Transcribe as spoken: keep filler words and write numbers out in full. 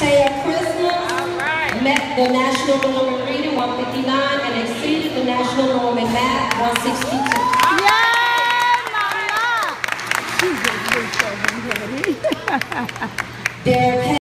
Taya Christmas met the national norm in reading, one fifty-nine, and exceeded the national norm in math, one sixty-two. Yeah, mama! Derek